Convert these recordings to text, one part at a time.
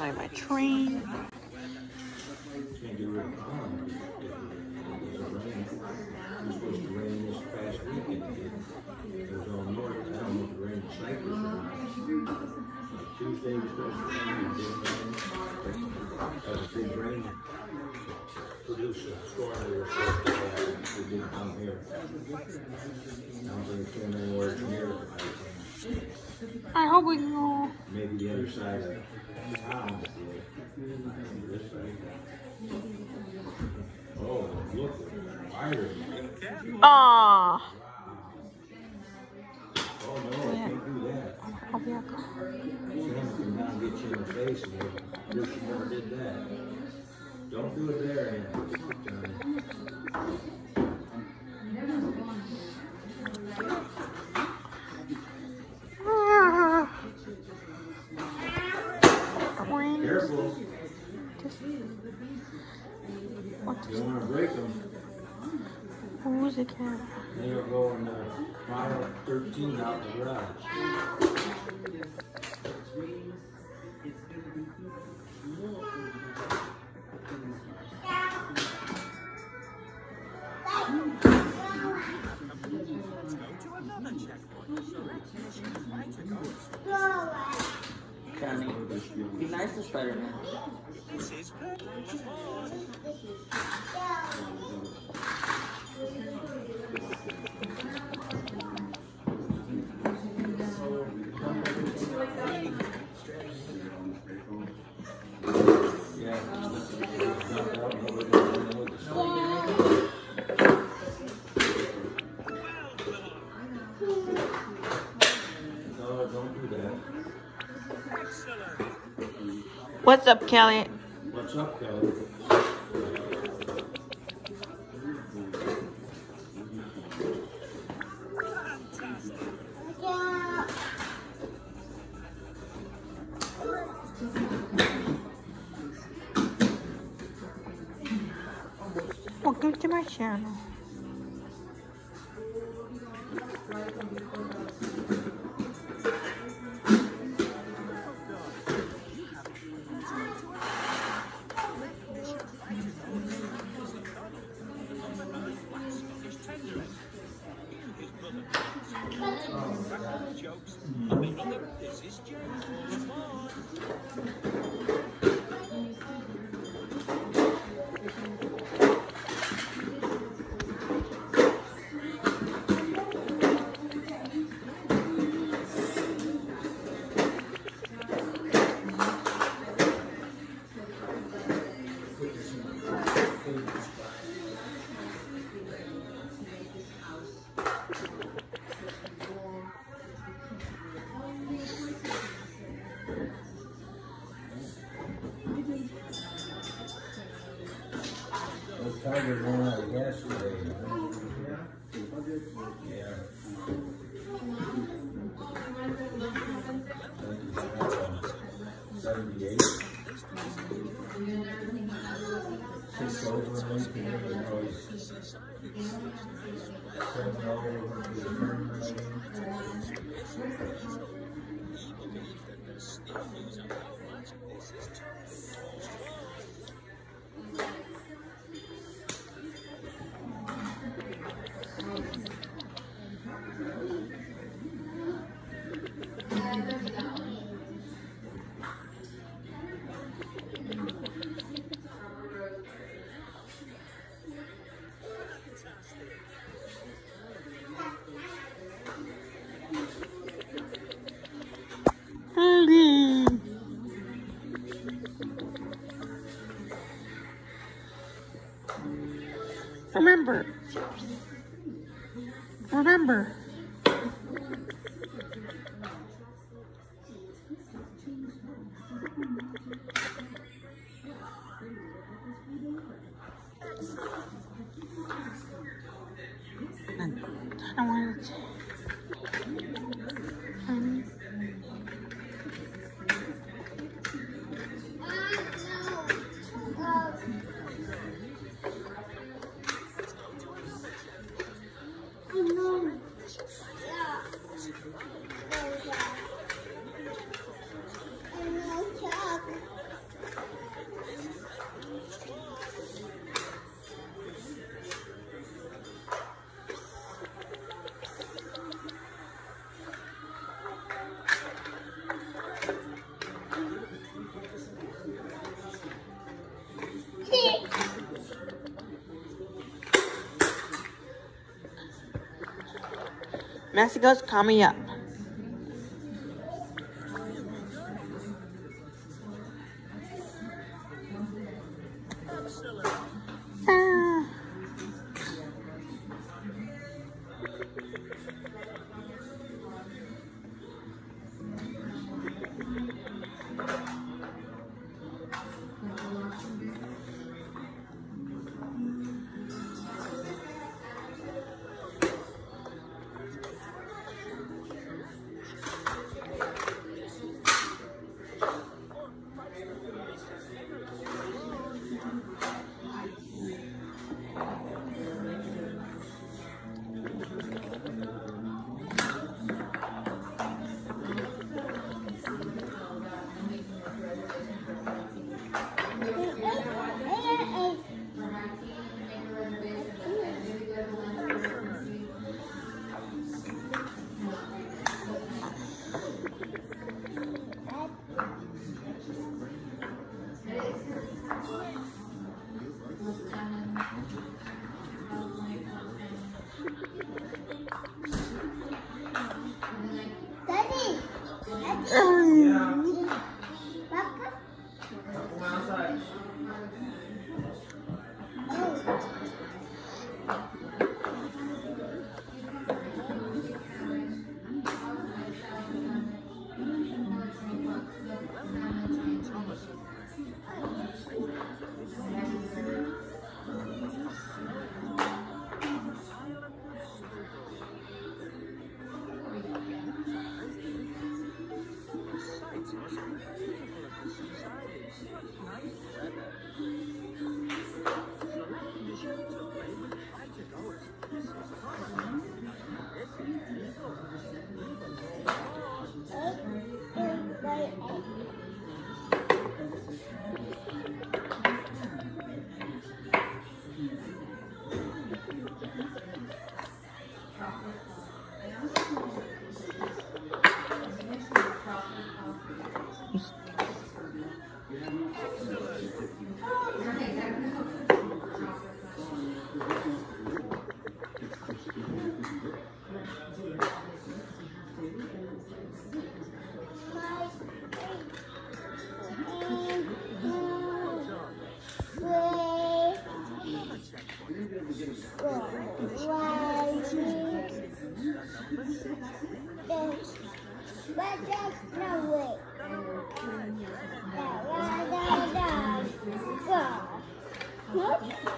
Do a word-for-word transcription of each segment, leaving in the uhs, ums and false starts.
outside my train. Can't get rid of pond because of the rain. It was supposed to rain this past weekend again. It was all north. I don't know if it rained in Cyprus or not. Like Tuesday was supposed to rain and didn't rain. That was a big rain. Produced a storm we were supposed to have. It didn't come here. I don't think it came anywhere near it. I hope we can go. Maybe the other side of town. This side. Oh, look, fire. Ah. Oh no, I can't do that. I'll be okay. Sam can now get you in the face and you wish you never did that. Don't do it there, Andy. Careful. You don't want to break them. Who's the cat? Then you'll go in uh, mile thirteen out in the garage. Johnny, be nice to Spider-Man. What's up, Kelly? What's up, Kelly? Welcome to my channel. Those tigers ran out of gas today. Yeah. seventy-eight. Six over and then the noise. Seven over to the turn lane. Remember. Remember. I don't want to. Um, Mexico's coming up. Ah. Daddy. Mm. Papa. But that's no way. Da, da, da, da. Go.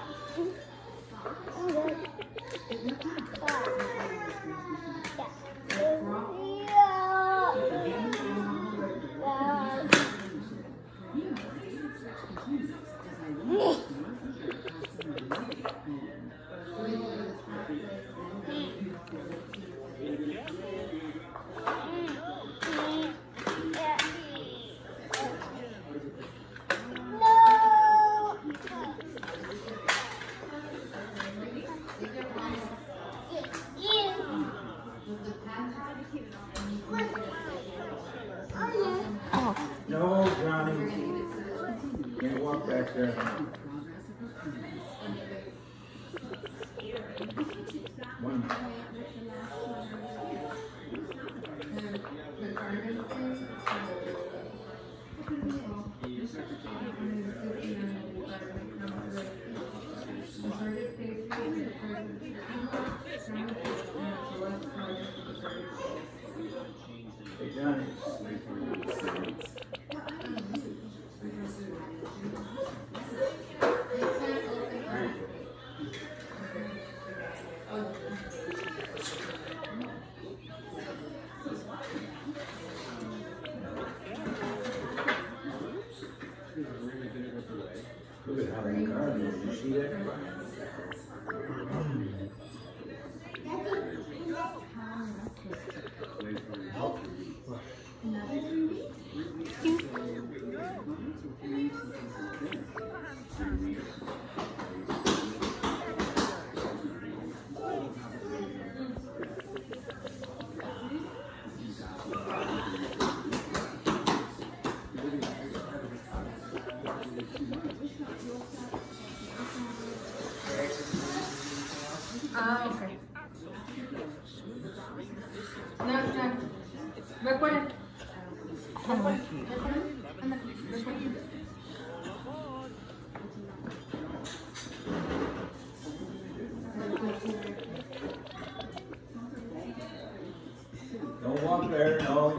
Oh. No, Johnny. Can't walk back there. One. Hey, Johnny. Look at how that car moves. You see that?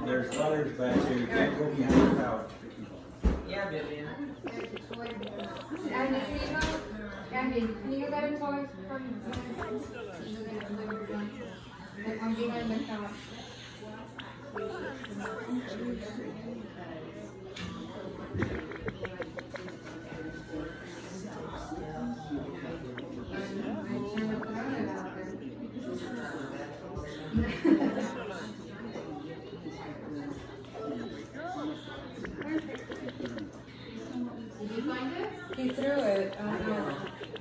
There's others back there. You can't go behind the couch. Yeah, Vivian. Andy, can you get a toy from I'm behind the couch. Did you find it? He threw it. I don't know.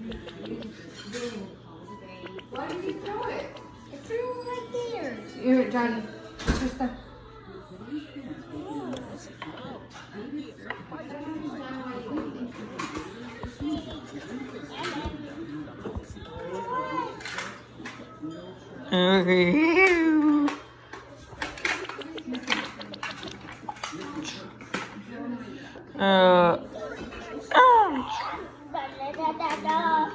Why did you throw it? I threw it right there. Here, Johnny. Just a... uh, ouch. Da, da, da, da, da.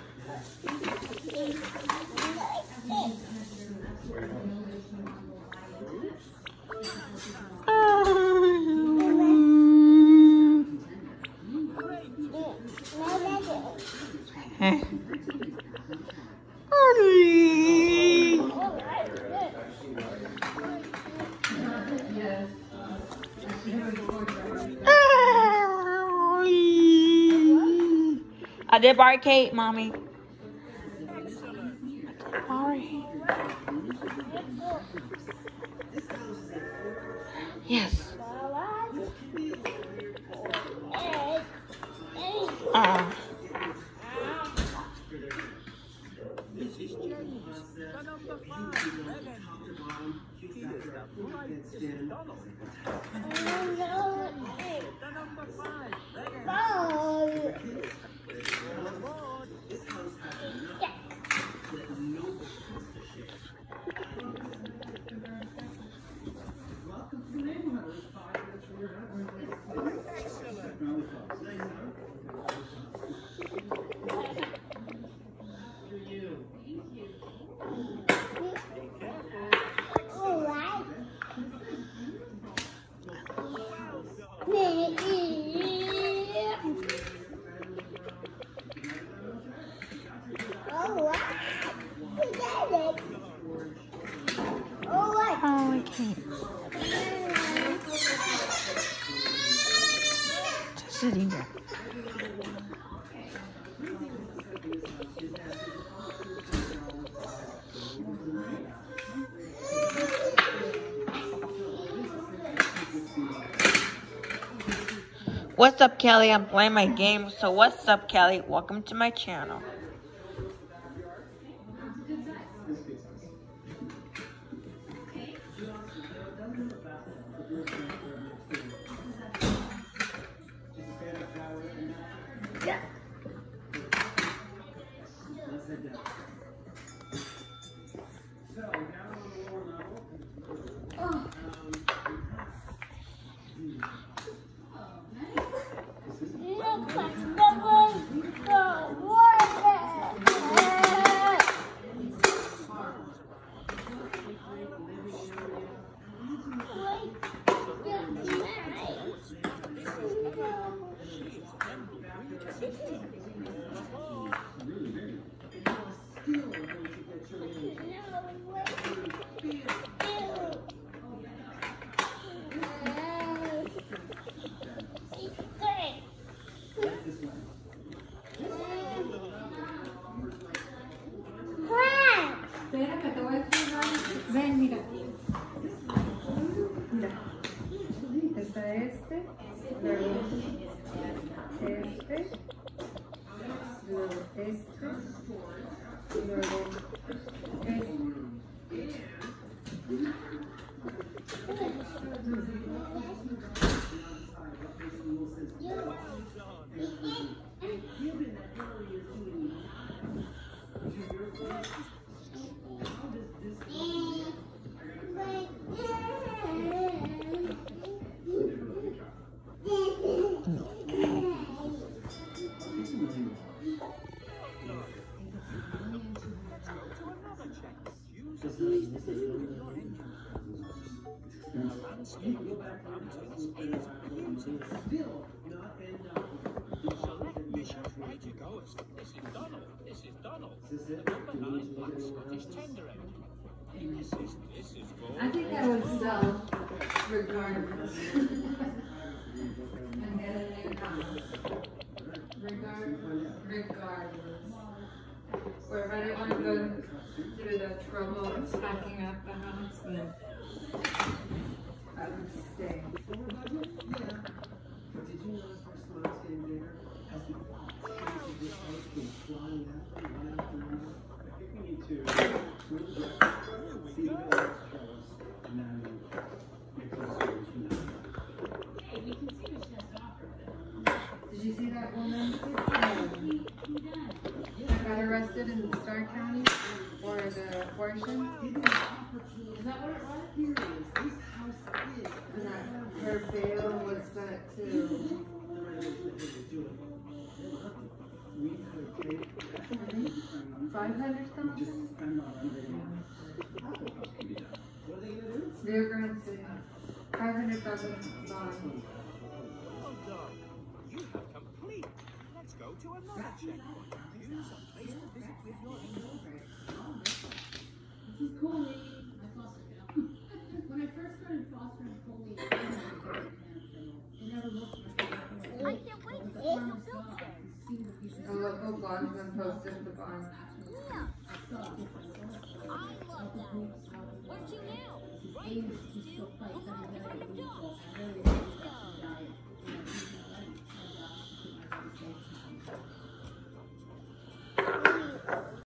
I did barricade, mommy. Sorry. Yes. Uh. Oh, I can't. Just sitting there. What's up, Kelly? I'm playing my game. So what's up, Kelly? Welcome to my channel. Espérame, te voy a decir algo. Ven, mira. Mira. Está este, luego este, luego este, y luego este. I think that would sell regardless. And get a new house. Regardless. Regardless. Or if I didn't want to go through the trouble of packing up the house, then I would stay. Did you see that woman that got arrested in Starr County for the abortion? Is that what it was? And that her bail was set to five hundred thousand? Rio Grande City. Five hundred thousand bond. You have complete. Let's go to another checkpoint. Use a place to visit with your This is Coley. I foster him. When I first started fostering Coley, I never looked much like I can't wait to see the filter. A local bondsman posted the bond. Yeah. I love that. Where'd you now? Right.